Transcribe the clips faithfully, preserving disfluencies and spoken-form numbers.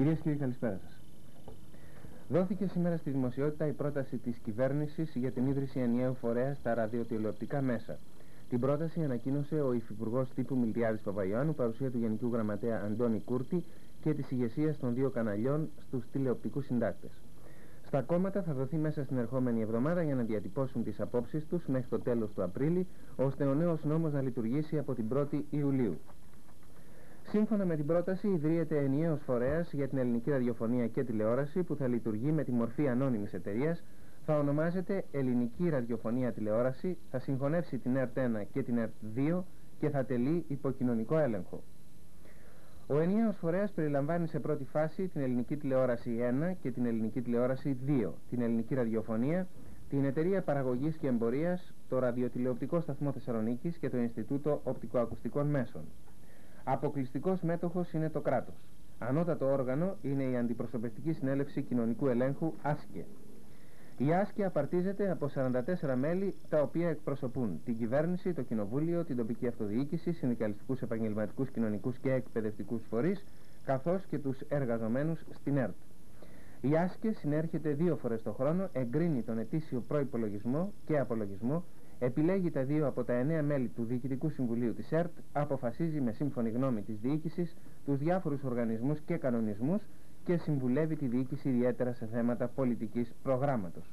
Κυρίες και κύριοι, καλησπέρα σας. Δόθηκε σήμερα στη δημοσιότητα η πρόταση της κυβέρνησης για την ίδρυση ενιαίου φορέα στα ραδιοτηλεοπτικά μέσα. Την πρόταση ανακοίνωσε ο Υφυπουργός Τύπου Μιλτιάδης Παπαϊωάννου, παρουσία του Γενικού Γραμματέα Αντώνη Κούρτη και της ηγεσίας των δύο καναλιών στους τηλεοπτικούς συντάκτες. Στα κόμματα θα δοθεί μέσα στην ερχόμενη εβδομάδα για να διατυπώσουν τις απόψεις τους μέχρι το τέλος του Απρίλη, ώστε ο νέος νόμος να λειτουργήσει από την πρώτη Ιουλίου. Σύμφωνα με την πρόταση, ιδρύεται ενιαίος φορέας για την ελληνική ραδιοφωνία και τηλεόραση που θα λειτουργεί με τη μορφή ανώνυμης εταιρείας, θα ονομάζεται Ελληνική Ραδιοφωνία Τηλεόραση, θα συγχωνεύσει την ΕΡΤ ένα και την ΕΡΤ δύο και θα τελεί υποκοινωνικό έλεγχο. Ο ενιαίος φορέας περιλαμβάνει σε πρώτη φάση την Ελληνική Τηλεόραση ένα και την Ελληνική Τηλεόραση δύο, την Ελληνική Ραδιοφωνία, την Εταιρεία Παραγωγής και Εμπορίας, το Ραδιοτηλεοπτικό Σταθμό Θεσσαλονίκης και το Ινστιτούτο Οπτικοακουστικών Μέσων. Αποκλειστικός μέτοχος είναι το κράτος. Ανώτατο όργανο είναι η Αντιπροσωπευτική Συνέλευση Κοινωνικού Ελέγχου, ΆΣΚΕ. Η ΆΣΚΕ απαρτίζεται από σαράντα τέσσερα μέλη, τα οποία εκπροσωπούν την κυβέρνηση, το κοινοβούλιο, την τοπική αυτοδιοίκηση, συνδικαλιστικούς, επαγγελματικούς, κοινωνικούς και εκπαιδευτικούς φορείς, καθώς και τους εργαζομένους στην ΕΡΤ. Η ΆΣΚΕ συνέρχεται δύο φορές το χρόνο, εγκρίνει τον ετήσιο προϋπολογισμό και απολογισμό, επιλέγει τα δύο από τα εννέα μέλη του Διοικητικού Συμβουλίου της ΕΡΤ, αποφασίζει με σύμφωνη γνώμη της διοίκησης τους διάφορους οργανισμούς και κανονισμούς και συμβουλεύει τη διοίκηση ιδιαίτερα σε θέματα πολιτικής προγράμματος.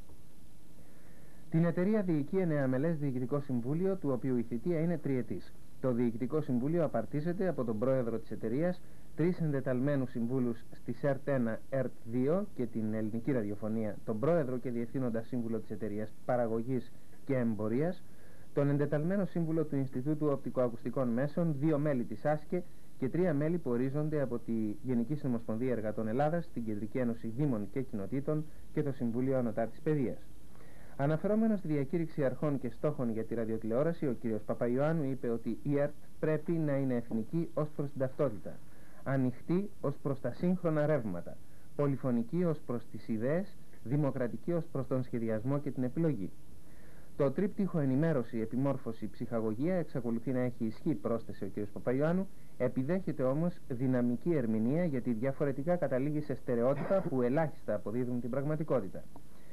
Την εταιρεία διοικεί εννεαμελές Διοικητικό Συμβούλιο, του οποίου η θητεία είναι τριετής. Το Διοικητικό Συμβούλιο απαρτίζεται από τον πρόεδρο της εταιρείας, τρεις εντεταλμένους συμβούλους στις ΕΡΤ ένα, ΕΡΤ δύο και την Ελληνική Ραδιοφωνία, τον πρόεδρο και διευθύνοντα σύμβουλο της εταιρείας Παραγωγής και Εμπορίας, τον εντεταλμένο σύμβουλο του Ινστιτούτου Οπτικοακουστικών Μέσων, δύο μέλη της ΆΣΚΕ και τρία μέλη που ορίζονται από τη Γενική Συνομοσπονδία Εργατών Ελλάδας, την Κεντρική Ένωση Δήμων και Κοινοτήτων και το Συμβούλιο Ανωτάτης Παιδείας. Αναφερόμενος στη διακήρυξη αρχών και στόχων για τη ραδιοτηλεόραση, ο κ. Παπαϊωάννου είπε ότι η ΕΡΤ πρέπει να είναι εθνική ως προς την ταυτότητα, ανοιχτή ως προς τα σύγχρονα ρεύματα, πολυφωνική ως προς τις ιδέες, δημοκρατική ως προς τον σχεδιασμό και την επιλογή. Το τρίπτυχο ενημέρωση, επιμόρφωση, ψυχαγωγία εξακολουθεί να έχει ισχύ, πρόσθεσε ο κ. Παπαϊωάννου, επιδέχεται όμως δυναμική ερμηνεία γιατί διαφορετικά καταλήγει σε στερεότυπα που ελάχιστα αποδίδουν την πραγματικότητα.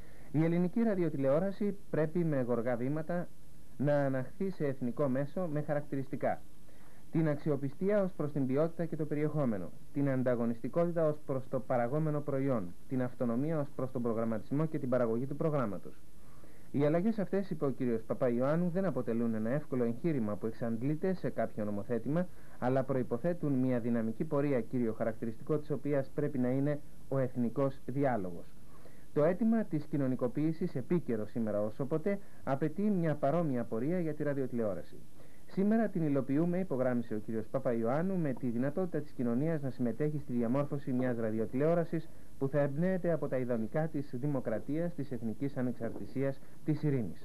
Η ελληνική ραδιοτηλεόραση πρέπει με γοργά βήματα να αναχθεί σε εθνικό μέσο με χαρακτηριστικά την αξιοπιστία ως προς την ποιότητα και το περιεχόμενο, την ανταγωνιστικότητα ως προς το παραγόμενο προϊόν, την αυτονομία ως προς τον προγραμματισμό και την παραγωγή του προγράμματος. Οι αλλαγές αυτές, είπε ο κ. Παπαϊωάννου, δεν αποτελούν ένα εύκολο εγχείρημα που εξαντλείται σε κάποιο νομοθέτημα, αλλά προϋποθέτουν μια δυναμική πορεία, κύριο χαρακτηριστικό της οποίας πρέπει να είναι ο εθνικός διάλογος. Το αίτημα της κοινωνικοποίησης, επίκαιρο σήμερα όσο ποτέ, απαιτεί μια παρόμοια πορεία για τη ραδιοτηλεόραση. Σήμερα την υλοποιούμε, υπογράμμισε ο κ. Παπαϊωάννου, με τη δυνατότητα της κοινωνίας να συμμετέχει στη διαμόρφωση μιας ραδιοτηλεόρασης που θα εμπνέεται από τα ιδανικά της δημοκρατίας, της εθνικής ανεξαρτησίας, της ειρήνης.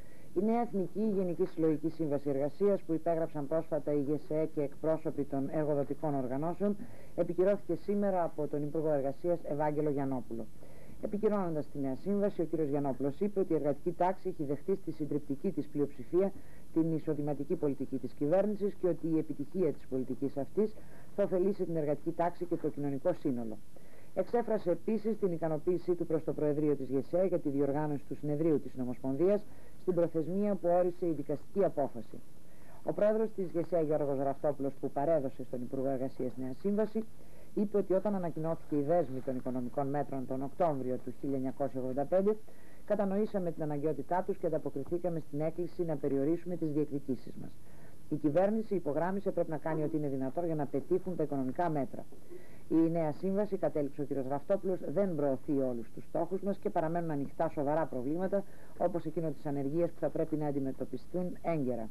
Η νέα Εθνική Γενική Συλλογική Σύμβαση Εργασίας που υπέγραψαν πρόσφατα η ΓΕΣΕ και εκπρόσωποι των εργοδοτικών οργανώσεων επικυρώθηκε σήμερα από τον Υπουργό Εργασίας Ευάγγελο Γιαννόπουλο. Επικυρώνοντας τη νέα σύμβαση, ο κ. Γιαννόπουλος είπε ότι η εργατική τάξη έχει δεχτεί στη συντριπτική της πλειοψηφία την εισοδηματική πολιτική της κυβέρνησης και ότι η επιτυχία της πολιτικής αυτής θα ωφελήσει την εργατική τάξη και το κοινωνικό σύνολο. Εξέφρασε επίσης την ικανοποίησή του προς το Προεδρείο της ΓΕΣΕ για τη διοργάνωση του συνεδρίου της Νομοσπονδίας στην προθεσμία που όρισε η δικαστική απόφαση. Ο πρόεδρος της ΓΕΣΕ, Γιώργος Ραφτόπουλος, που παρέδωσε στον Υπουργό Εργασίας νέα σύμβαση, είπε ότι όταν ανακοινώθηκε η δέσμη των οικονομικών μέτρων τον Οκτώβριο του χίλια εννιακόσια ογδόντα πέντε, κατανοήσαμε την αναγκαιότητά τους και ανταποκριθήκαμε στην έκκληση να περιορίσουμε τις διεκδικήσεις μας. Η κυβέρνηση, υπογράμμισε, πρέπει να κάνει ό,τι είναι δυνατό για να πετύχουν τα οικονομικά μέτρα. Η νέα σύμβαση, κατέληξε ο κ. Ραφτόπουλος, δεν προωθεί όλους τους στόχους μας και παραμένουν ανοιχτά σοβαρά προβλήματα, όπως εκείνο της ανεργίας που θα πρέπει να αντιμετωπιστούν έγκαιρα.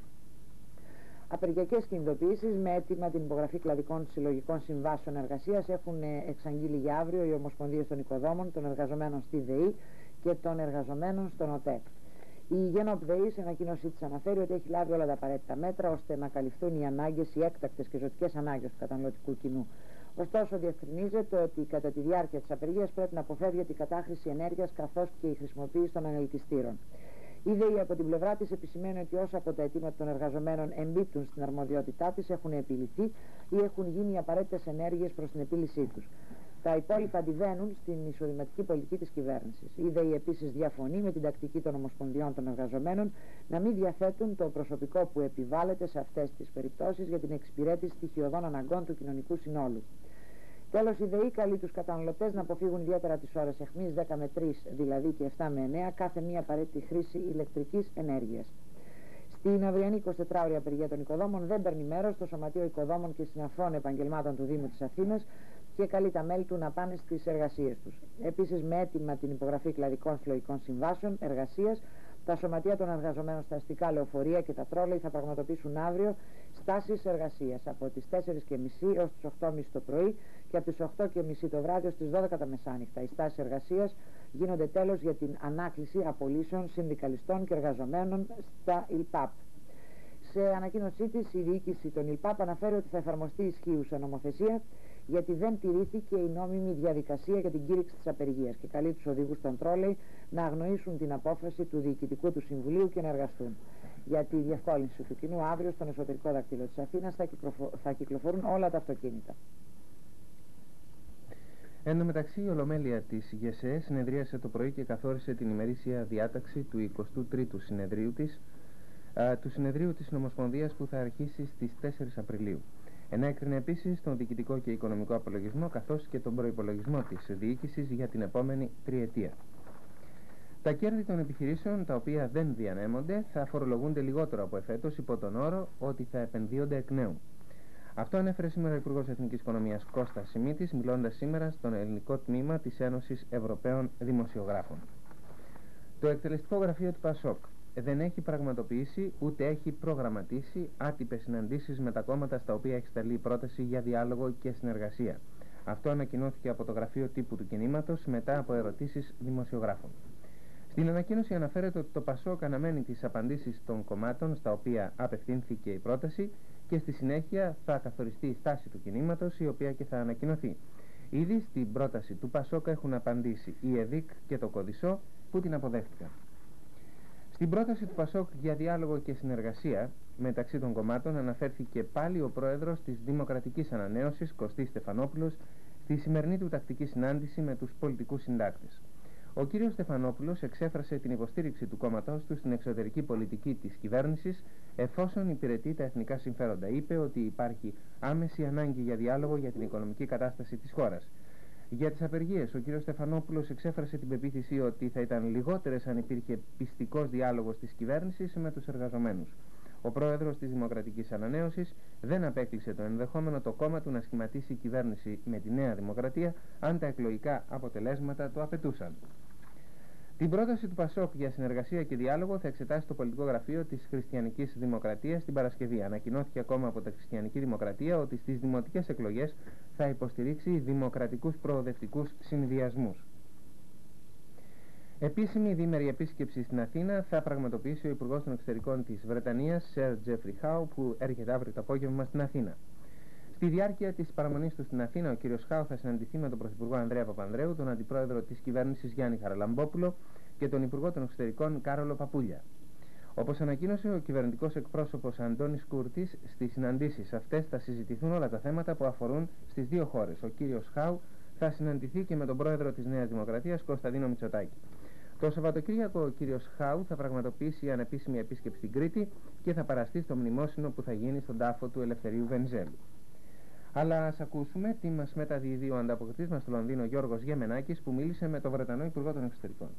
Απεργιακές κινητοποιήσεις με αίτημα την υπογραφή κλαδικών συλλογικών συμβάσεων εργασίας έχουν εξαγγείλει για αύριο οι Ομοσπονδίες των Οικοδόμων, των εργαζομένων στη ΔΕΗ και των εργαζομένων στον ΟΤΕΚ. Η ΓΕΝΟΠ ΔΕΗ σε ανακοίνωσή της αναφέρει ότι έχει λάβει όλα τα απαραίτητα μέτρα ώστε να καλυφθούν οι ανάγκες, οι έκτακτες και ζωτικές ανάγκες του καταναλωτικού κοινού. Ωστόσο, διευκρινίζεται ότι κατά τη διάρκεια της απεργίας πρέπει να αποφεύγεται η κατάχρηση ενέργειας καθώς και η χρησιμοποίηση των ανελκυστήρων. Η ΔΕΗ από την πλευρά της επισημαίνει ότι όσα από τα αιτήματα των εργαζομένων εμπίπτουν στην αρμοδιότητά της έχουν επιληθεί ή έχουν γίνει οι απαραίτητες ενέργειες προς την επίλυσή τους. Τα υπόλοιπα αντιβαίνουν στην εισοδηματική πολιτική της κυβέρνησης. Η ΔΕΗ επίσης διαφωνεί με την τακτική των ομοσπονδιών των εργαζομένων να μην διαθέτουν το προσωπικό που επιβάλλεται σε αυτές τις περιπτώσεις για την εξυπηρέτηση στοιχειωδών αναγκών του κοινωνικού συνόλου. Τέλος, η ΔΕΗ καλεί τους καταναλωτές να αποφύγουν ιδιαίτερα τις ώρες αιχμής δέκα με τρεις, δηλαδή και επτά με εννέα, κάθε μία απαραίτητη χρήση ηλεκτρικής ενέργειας. Στην αυριανή εικοσιτετράωρη απεργία των οικοδόμων δεν παίρνει μέρος το Σωματείο Οικοδόμων και Συναφών Επαγγελμάτων του Δήμου της Αθήνας και καλεί τα μέλη του να πάνε στις εργασίες τους. Επίσης, με αίτημα την υπογραφή κλαδικών συλλογικών συμβάσεων εργασίας, τα σωματεία των εργαζομένων στα αστικά λεωφορεία και τα τρόλεϊ θα πραγματοποιήσουν αύριο στάσεις εργασίας από τις τέσσερις και μισή έως τις οκτώ και μισή το πρωί και από τις οκτώ και μισή το βράδυ ως τις δώδεκα τα μεσάνυχτα. Οι στάσεις εργασίας γίνονται τέλος για την ανάκληση απολύσεων συνδικαλιστών και εργαζομένων στα ΙΛΠΑΠ. Σε ανακοίνωσή της, η διοίκηση των ΙΛΠΑΠ αναφέρει ότι θα εφαρμοστεί ισχύουσα νομοθεσία γιατί δεν τηρήθηκε η νόμιμη διαδικασία για την κήρυξη της απεργίας και καλεί τους οδηγούς των τρόλεϊ να αγνοήσουν την απόφαση του Διοικητικού του Συμβουλίου και να εργαστούν. Για τη διευκόλυνση του κοινού, αύριο στον εσωτερικό δακτύλο της Αθήνας θα, κυκλοφο... θα κυκλοφορούν όλα τα αυτοκίνητα. Εν τω μεταξύ, η Ολομέλεια της ΓΕΣΕ συνεδρίασε το πρωί και καθόρισε την ημερήσια διάταξη του εικοστού τρίτου συνεδρίου της, α, του συνεδρίου της Νομοσπονδίας που θα αρχίσει στις τέσσερις Απριλίου. Ενέκρινε επίσης τον διοικητικό και οικονομικό απολογισμό καθώς και τον προϋπολογισμό της διοίκησης για την επόμενη τριετία. Τα κέρδη των επιχειρήσεων, τα οποία δεν διανέμονται, θα φορολογούνται λιγότερο από εφέτος υπό τον όρο ότι θα επενδύονται εκ νέου. Αυτό ανέφερε σήμερα ο Υπουργός Εθνικής Οικονομίας Κώστας Σιμίτης, μιλώντας σήμερα στον ελληνικό τμήμα της Ένωσης Ευρωπαίων Δημοσιογράφων. Το εκτελεστικό γραφείο του ΠΑΣΟΚ δεν έχει πραγματοποιήσει ούτε έχει προγραμματίσει άτυπες συναντήσεις με τα κόμματα στα οποία έχει σταλεί η πρόταση για διάλογο και συνεργασία. Αυτό ανακοινώθηκε από το γραφείο τύπου του κινήματος μετά από ερωτήσεις δημοσιογράφων. Στην ανακοίνωση αναφέρεται ότι το ΠΑΣΟΚ αναμένει τις απαντήσεις των κομμάτων στα οποία απευθύνθηκε η πρόταση και στη συνέχεια θα καθοριστεί η στάση του κινήματος, η οποία και θα ανακοινωθεί. Ήδη στην πρόταση του ΠΑΣΟΚ έχουν απαντήσει η ΕΔΙΚ και το ΚΟΔΙΣΟ που την αποδέχτηκαν. Στην πρόταση του ΠΑΣΟΚ για διάλογο και συνεργασία μεταξύ των κομμάτων αναφέρθηκε πάλι ο πρόεδρος της Δημοκρατικής Ανανέωσης, Κωστής Στεφανόπουλος, στη σημερινή του τακτική συνάντηση με τους πολιτικούς συντάκτες. Ο κύριος Στεφανόπουλος εξέφρασε την υποστήριξη του κόμματός του στην εξωτερική πολιτική της κυβέρνησης εφόσον υπηρετεί τα εθνικά συμφέροντα. Είπε ότι υπάρχει άμεση ανάγκη για διάλογο για την οικονομική κατάσταση της χώρας. Για τις απεργίες, ο κύριος Στεφανόπουλος εξέφρασε την πεποίθηση ότι θα ήταν λιγότερες αν υπήρχε πιστικός διάλογος της κυβέρνησης με τους εργαζομένους. Ο πρόεδρος της Δημοκρατικής Ανανέωσης δεν απέκλεισε το ενδεχόμενο το κόμμα του να σχηματίσει κυβέρνηση με τη Νέα Δημοκρατία αν τα εκλογικά αποτελέσματα το απαιτούσαν. Την πρόταση του ΠΑΣΟΚ για συνεργασία και διάλογο θα εξετάσει το πολιτικό γραφείο της Χριστιανικής Δημοκρατίας την Παρασκευή. Ανακοινώθηκε ακόμα από τα Χριστιανική Δημοκρατία ότι στις δημοτικές εκλογές θα υποστηρίξει δημοκρατικούς προοδευτικούς συνδυασμούς. Επίσημη διήμερη επίσκεψη στην Αθήνα θα πραγματοποιήσει ο Υπουργός των Εξωτερικών της Βρετανίας, Σερ Τζέφρι Χάου, που έρχεται αύριο το απόγευμα στην Αθήνα. Στη διάρκεια της παραμονής του στην Αθήνα, ο κ. Χάου θα συναντηθεί με τον Πρωθυπουργό Ανδρέα Παπανδρέου, τον Αντιπρόεδρο της Κυβέρνησης Γιάννη Χαραλαμπόπουλο και τον Υπουργό των Εξωτερικών Κάρολο Παπούλια. Όπως ανακοίνωσε ο κυβερνητικός εκπρόσωπος Αντώνης Κούρτης, στις συναντήσεις αυτές θα συζητηθούν όλα τα θέματα που αφορούν στις δύο χώρες. Ο κ. Χάου θα συναντηθεί και με τον Πρόεδρο της Νέας Δημοκρατίας, Κωνσταντίνο Μητσοτάκη. Το Σαββατοκύριακο ο κ. Χάου θα πραγματοποιήσει ανεπίσημη επίσκεψη στην Κρήτη και θα παραστεί στο μνημόσυνο που θα γίνει στον τάφο του Ελευθερίου Βενιζέλου. Αλλά ας ακούσουμε τι μας μεταδίδει ο ανταποκριτής μας στο Λονδίνο, Γιώργος Γεμενάκης, που μίλησε με τον Βρετανό Υπουργό των Εξωτερικών.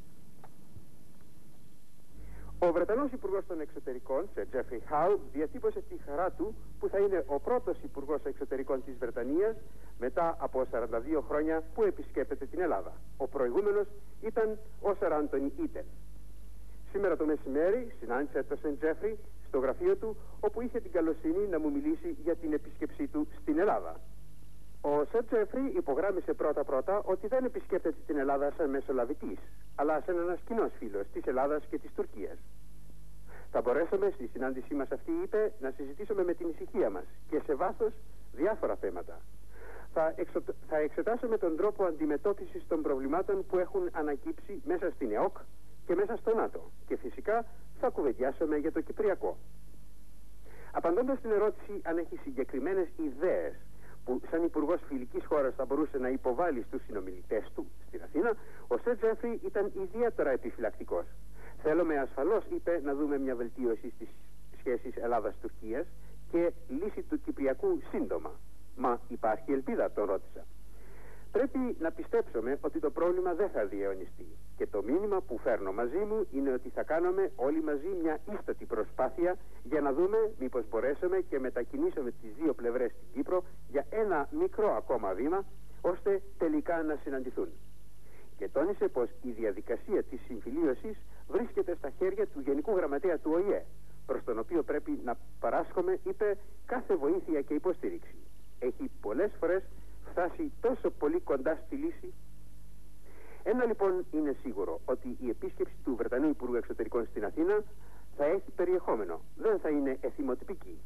Ο Βρετανός Υπουργός των Εξωτερικών, Σερ Τζέφρι Χάου, διατύπωσε τη χαρά του που θα είναι ο πρώτος Υπουργός Εξωτερικών της Βρετανίας μετά από σαράντα δύο χρόνια που επισκέπτεται την Ελλάδα. Ο προηγούμενος ήταν ο Σερ Άντονι Ήτεν. Σήμερα το μεσημέρι συνάντησε τον Σερ Τζέφρι στο γραφείο του, όπου είχε την καλοσύνη να μου μιλήσει για την επίσκεψή του στην Ελλάδα. Ο Σερ Τζέφρι υπογράμμισε πρώτα-πρώτα ότι δεν επισκέπτεται την Ελλάδα σαν μεσολαβητής, αλλά σαν ένας κοινός φίλος της Ελλάδας και της Τουρκίας. Θα μπορέσουμε στη συνάντησή μας αυτή, είπε, να συζητήσουμε με την ησυχία μας και σε βάθος διάφορα θέματα. Θα, εξο... θα εξετάσουμε τον τρόπο αντιμετώπισης των προβλημάτων που έχουν ανακύψει μέσα στην ΕΟΚ και μέσα στο ΝΑΤΟ. Και φυσικά κουβεντιάσουμε για το Κυπριακό. Απαντώντας στην ερώτηση αν έχει συγκεκριμένες ιδέες που σαν υπουργός φιλικής χώρας θα μπορούσε να υποβάλει στους συνομιλητές του στην Αθήνα, ο Σερ Τζέφρι ήταν ιδιαίτερα επιφυλακτικός. «Θέλουμε ασφαλώς», είπε, «να δούμε μια βελτίωση στις σχέσεις Ελλάδας-Τουρκίας και λύση του Κυπριακού σύντομα». «Μα υπάρχει ελπίδα?» τον ρώτησα. «Πρέπει να πιστέψουμε ότι το πρόβλημα δεν θα διαιωνιστεί και το μήνυμα που φέρνω μαζί μου είναι ότι θα κάνουμε όλοι μαζί μια ίστατη προσπάθεια για να δούμε μήπως μπορέσουμε και μετακινήσουμε τις δύο πλευρές στην Κύπρο για ένα μικρό ακόμα βήμα ώστε τελικά να συναντηθούν». Και τόνισε πως η διαδικασία της συμφιλίωσης βρίσκεται στα χέρια του Γενικού Γραμματέα του Ο Η Ε, προς τον οποίο πρέπει να παράσχουμε, είπε, κάθε βοήθεια και υποστήριξη. Έχει πολλές φορές φτάσει τόσο πολύ κοντά στη λύση. Ένα λοιπόν είναι σίγουρο, ότι η επίσκεψη του Βρετανού Υπουργού Εξωτερικών στην Αθήνα θα έχει περιεχόμενο, δεν θα είναι εθιμοτυπική.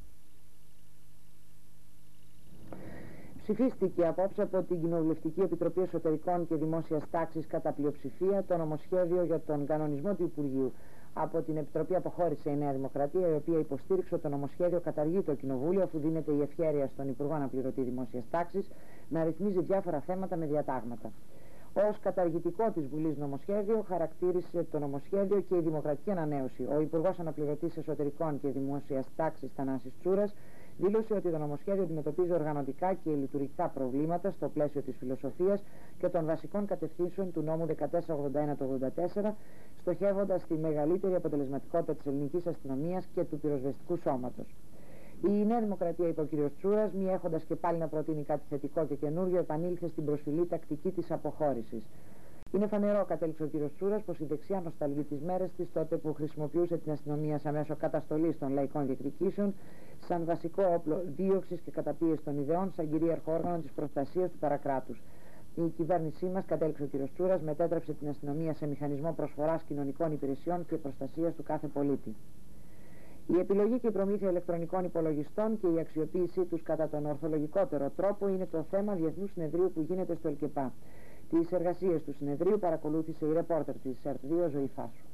Ψηφίστηκε απόψε από την Κοινοβουλευτική Επιτροπή Εσωτερικών και Δημόσιας Τάξης κατά πλειοψηφία το νομοσχέδιο για τον κανονισμό του Υπουργείου. Από την Επιτροπή αποχώρησε η Νέα Δημοκρατία, η οποία υποστήριξε ότι το νομοσχέδιο καταργεί το Κοινοβούλιο, αφού δίνεται η ευχέρεια στον Υπουργό Αναπληρωτή Δημόσιας Τάξης να ρυθμίζει διάφορα θέματα με διατάγματα. Ως καταργητικό της Βουλής νομοσχέδιο χαρακτήρισε το νομοσχέδιο και η Δημοκρατική Ανανέωση. Ο Υπουργός Αναπληρωτής Εσωτερικών και Δημόσιας Τάξης Θανάσης Τσούρας δήλωσε ότι το νομοσχέδιο αντιμετωπίζει οργανωτικά και λειτουργικά προβλήματα στο πλαίσιο της φιλοσοφίας και των βασικών κατευθύνσεων του νόμου δεκατέσσερα ογδόντα ένα του ογδόντα τέσσερα, στοχεύοντας τη μεγαλύτερη αποτελεσματικότητα της ελληνικής αστυνομίας και του πυροσβεστικού σώματος. Η Νέα Δημοκρατία, είπε ο κ. Τσούρας, μη έχοντας και πάλι να προτείνει κάτι θετικό και καινούριο, επανήλθε στην προσφυλή τακτική της αποχώρησης. Είναι φανερό, κατέληξε ο κ. Τσούρας, πως η δεξιά νοσταλγεί τις μέρες της, τότε που χρησιμοποιούσε την αστυνομία σαν μέσο καταστολής των λαϊκών διεκδικήσεων, σαν βασικό όπλο δίωξης και καταπίεσης των ιδεών, σαν κυρίαρχο όργανο της προστασίας του παρακράτους. Η κυβέρνησή μας, κατέληξε ο κ. Τσούρας, μετέτρεψε την αστυνομία σε μηχανισμό προσφοράς κοινωνικών υπηρεσιών και προστασίας του κάθε πολίτη. Η επιλογή και η προμήθεια ηλεκτρονικών υπολογιστών και η αξιοποίησή τους κατά τον ορθολογικότερο τρόπο είναι το θέμα διεθνούς συνεδρίου που γίνεται στο ΕΛΚΕΠΑ. Τις εργασίες του συνεδρίου παρακολούθησε η ρεπόρτερ της ΕΡΤ δύο, Ζωή Φάσου.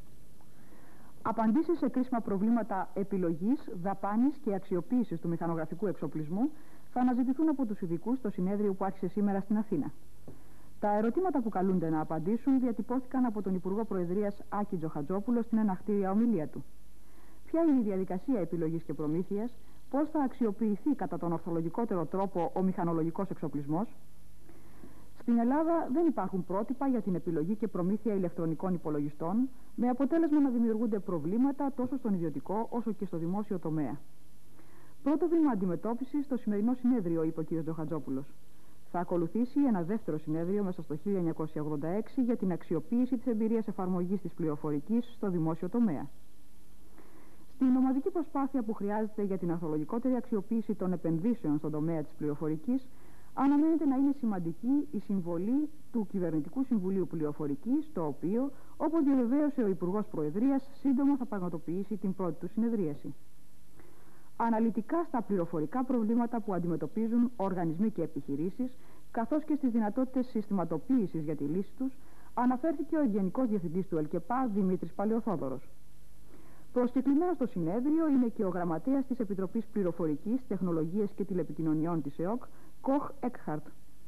Απαντήσεις σε κρίσιμα προβλήματα επιλογής, δαπάνης και αξιοποίησης του μηχανογραφικού εξοπλισμού θα αναζητηθούν από τους ειδικούς στο συνέδριο που άρχισε σήμερα στην Αθήνα. Τα ερωτήματα που καλούνται να απαντήσουν διατυπώθηκαν από τον Υπουργό Προεδρίας Άκη Τζοχατζόπουλο στην ενακτήρια ομιλία του. Ποια είναι η διαδικασία επιλογής και προμήθειας, πώς θα αξιοποιηθεί κατά τον ορθολογικότερο τρόπο ο μηχανολογικός εξοπλισμός. Στην Ελλάδα δεν υπάρχουν πρότυπα για την επιλογή και προμήθεια ηλεκτρονικών υπολογιστών, με αποτέλεσμα να δημιουργούνται προβλήματα τόσο στον ιδιωτικό όσο και στο δημόσιο τομέα. Πρώτο βήμα αντιμετώπισης στο σημερινό συνέδριο, είπε ο κ. Τζοχατζόπουλος. Θα ακολουθήσει ένα δεύτερο συνέδριο μέσα στο χίλια εννιακόσια ογδόντα έξι για την αξιοποίηση της εμπειρίας εφαρμογής της πληροφορικής στο δημόσιο τομέα. Στην ομαδική προσπάθεια που χρειάζεται για την ορθολογικότερη αξιοποίηση των επενδύσεων στον τομέα της πληροφορικής, αναμένεται να είναι σημαντική η συμβολή του Κυβερνητικού Συμβουλίου Πληροφορικής, το οποίο, όπως διαβεβαίωσε ο Υπουργός Προεδρίας, σύντομα θα πραγματοποιήσει την πρώτη του συνεδρίαση. Αναλυτικά στα πληροφορικά προβλήματα που αντιμετωπίζουν οργανισμοί και επιχειρήσεις, καθώς και στις δυνατότητες συστηματοποίησης για τη λύση τους, αναφέρθηκε ο Γενικός Διευθυντής του ΕΛΚΕΠΑ, Δημήτρης Παλαιοθόδωρος. Προσκεκλημένος στο συνέδριο είναι και ο Γραμματέας της Επιτροπής Πληροφορικής, Τεχνολογίας και Τηλεπικοινωνιών της ΕΟΚ, Κοχ Εκχάρτ.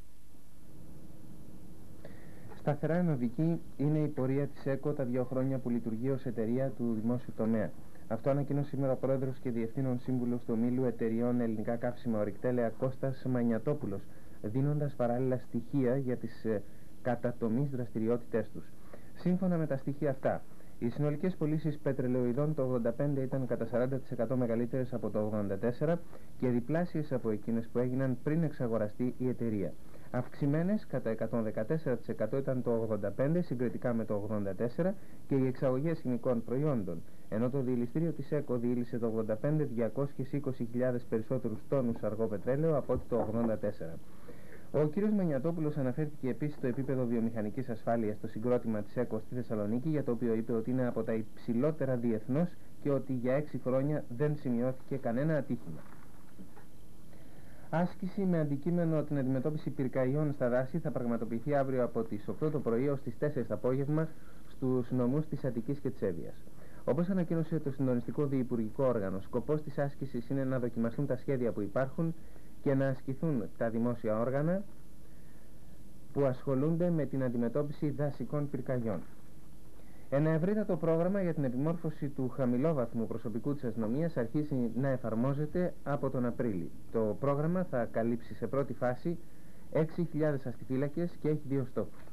Σταθερά ενωδική είναι η πορεία της ΕΚΟ τα δύο χρόνια που λειτουργεί ως εταιρεία του δημόσιου τομέα. Αυτό ανακοίνωσε σήμερα ο Πρόεδρος και Διευθύνων Σύμβουλος του Ομίλου Εταιριών Ελληνικά Καύσιμα Ορυκτέλεα Κώστας Μανιατόπουλος, δίνοντας παράλληλα στοιχεία για τις ε, κατατομείς δραστηριότητές τους. Σύμφωνα με τα στοιχεία αυτά, οι συνολικές πωλήσεις πετρελαιοειδών το ογδόντα πέντε ήταν κατά σαράντα τοις εκατό μεγαλύτερες από το ογδόντα τέσσερα και διπλάσιες από εκείνες που έγιναν πριν εξαγοραστεί η εταιρεία. Αυξημένες κατά εκατόν δεκατέσσερα τοις εκατό ήταν το ογδόντα πέντε συγκριτικά με το ογδόντα τέσσερα και οι εξαγωγές χημικών προϊόντων, ενώ το διηληστήριο της ΕΚΟ διήλυσε το ογδόντα πέντε διακόσιες είκοσι χιλιάδες περισσότερους τόνους αργό πετρέλαιο από ότι το ογδόντα τέσσερα. Ο κ. Μανιατόπουλος αναφέρθηκε επίσης στο επίπεδο βιομηχανικής ασφάλειας στο συγκρότημα της ΕΚΟ στη Θεσσαλονίκη, για το οποίο είπε ότι είναι από τα υψηλότερα διεθνώς και ότι για έξι χρόνια δεν σημειώθηκε κανένα ατύχημα. Άσκηση με αντικείμενο την αντιμετώπιση πυρκαγιών στα δάση θα πραγματοποιηθεί αύριο από τις οκτώ το πρωί ως τις τέσσερις το απόγευμα στους νομούς της Αττικής και της Εύβοιας. Όπως ανακοίνωσε το συντονιστικό διυπουργικό όργανο, σκοπός της άσκησης είναι να δοκιμαστούν τα σχέδια που υπάρχουν και να ασκηθούν τα δημόσια όργανα που ασχολούνται με την αντιμετώπιση δασικών πυρκαγιών. Ένα ευρύτατο πρόγραμμα για την επιμόρφωση του χαμηλόβαθμου προσωπικού της αστυνομίας αρχίζει να εφαρμόζεται από τον Απρίλη. Το πρόγραμμα θα καλύψει σε πρώτη φάση έξι χιλιάδες αστιφύλακες και έχει δύο στόχους.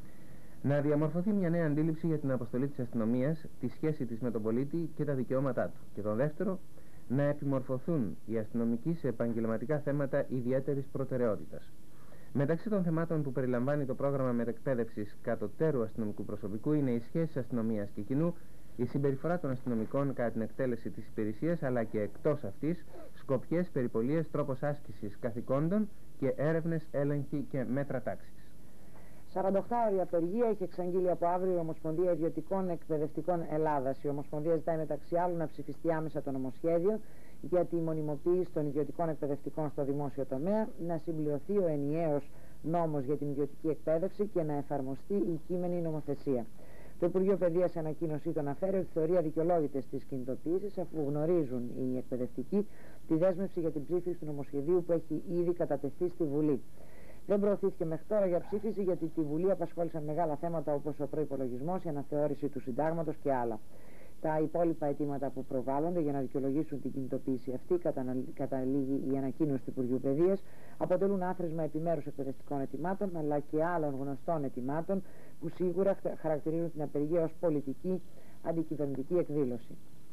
Να διαμορφωθεί μια νέα αντίληψη για την αποστολή της αστυνομίας, τη σχέση της με τον πολίτη και τα δικαιώματά του. Και το δεύτερο, να επιμορφωθούν οι αστυνομικοί σε επαγγελματικά θέματα ιδιαίτερης προτεραιότητας. Μεταξύ των θεμάτων που περιλαμβάνει το πρόγραμμα μετεκπαίδευσης κατωτέρου αστυνομικού προσωπικού είναι οι σχέσεις αστυνομίας και κοινού, η συμπεριφορά των αστυνομικών κατά την εκτέλεση της υπηρεσίας, αλλά και εκτός αυτής, σκοπιές, περιπολίες, τρόπος άσκησης καθηκόντων και έρευνες, έλεγχοι και μέτρα τάξης. σαράντα οκτώ ώρη απεργία έχει εξαγγείλει από αύριο η Ομοσπονδία Ιδιωτικών Εκπαιδευτικών Ελλάδας. Η Ομοσπονδία ζητάει μεταξύ άλλων να ψηφιστεί άμεσα το νομοσχέδιο για τη μονιμοποίηση των ιδιωτικών εκπαιδευτικών στο δημόσιο τομέα, να συμπληρωθεί ο ενιαίος νόμος για την ιδιωτική εκπαίδευση και να εφαρμοστεί η κείμενη νομοθεσία. Το Υπουργείο Παιδείας σε ανακοίνωσή του αναφέρει ότι θεωρεί αδικαιολόγητες τις κινητοποιήσεις, αφού γνωρίζουν οι εκπαιδευτικοί τη δέσμευση για την ψήφιση του νομοσχεδίου που έχει ήδη κατατεθεί στη Βουλή. Δεν προωθήθηκε μέχρι τώρα για ψήφιση γιατί τη Βουλή απασχόλησαν μεγάλα θέματα όπως ο προϋπολογισμός, η αναθεώρηση του συντάγματος και άλλα. Τα υπόλοιπα αιτήματα που προβάλλονται για να δικαιολογήσουν την κινητοποίηση αυτή, καταλήγει η ανακοίνωση του Υπουργείου Παιδείας, αποτελούν άθροισμα επιμέρους εκπαιδευτικών αιτημάτων αλλά και άλλων γνωστών αιτημάτων που σίγουρα χαρακτηρίζουν την απεργία ως πολιτική αντικυβερνητική εκδήλωση.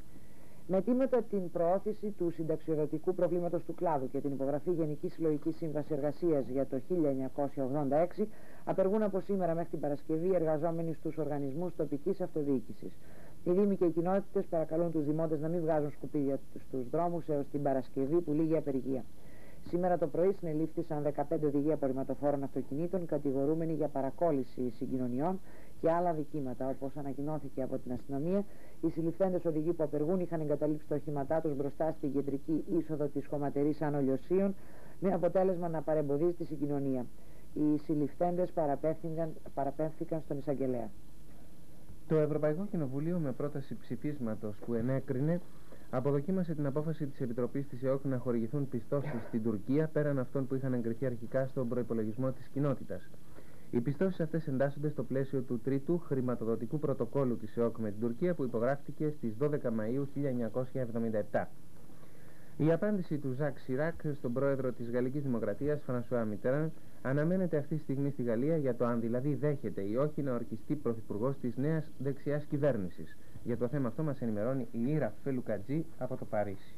Με αιτήματα την προώθηση του συνταξιοδοτικού προβλήματος του κλάδου και την υπογραφή Γενικής Συλλογικής Σύμβασης Εργασίας για το χίλια εννιακόσια ογδόντα έξι, απεργούν από σήμερα μέχρι την Παρασκευή εργαζόμενοι στους οργανισμούς τοπικής αυτοδιοίκησης. Οι Δήμοι και οι κοινότητες παρακαλούν τους δημότες να μην βγάζουν σκουπίδια στους δρόμους έως την Παρασκευή που λήγει η απεργία. Σήμερα το πρωί συνελήφθησαν δεκαπέντε οδηγοί απορριμματοφόρων αυτοκινήτων κατηγορούμενοι για παρακόλληση συγκοινωνιών και άλλα δικήματα. Όπως ανακοινώθηκε από την αστυνομία, οι συλληφθέντες οδηγοί που απεργούν είχαν εγκαταλείψει τα οχήματά τους μπροστά στην κεντρική είσοδο της χωματερής Άνω Λιωσίων, με αποτέλεσμα να παρεμποδίζει τη συγκοινωνία. Οι συλληφθέντες παραπέμφθηκαν στον εισαγγελέα. Το Ευρωπαϊκό Κοινοβούλιο, με πρόταση ψηφίσματος που ενέκρινε, αποδοκίμασε την απόφαση της Επιτροπής της ΕΟΚ να χορηγηθούν πιστώσεις στην Τουρκία πέραν αυτών που είχαν εγκριθεί αρχικά στον προϋπολογισμό της κοινότητας. Οι πιστώσεις αυτές εντάσσονται στο πλαίσιο του τρίτου χρηματοδοτικού πρωτοκόλου της ΕΟΚ με την Τουρκία που υπογράφτηκε στις δώδεκα Μαΐου χίλια εννιακόσια εβδομήντα επτά. Η απάντηση του Ζακ Σιράκ στον πρόεδρο της Γαλλικής Δημοκρατίας, Φρανσουά Μιτεράν, αναμένεται αυτή τη στιγμή στη Γαλλία για το αν δηλαδή δέχεται ή όχι να ορκιστεί πρωθυπουργός της νέας δεξιάς κυβέρνησης. Για το θέμα αυτό μας ενημερώνει η Ήρα Φελουκατζή από το Παρίσι.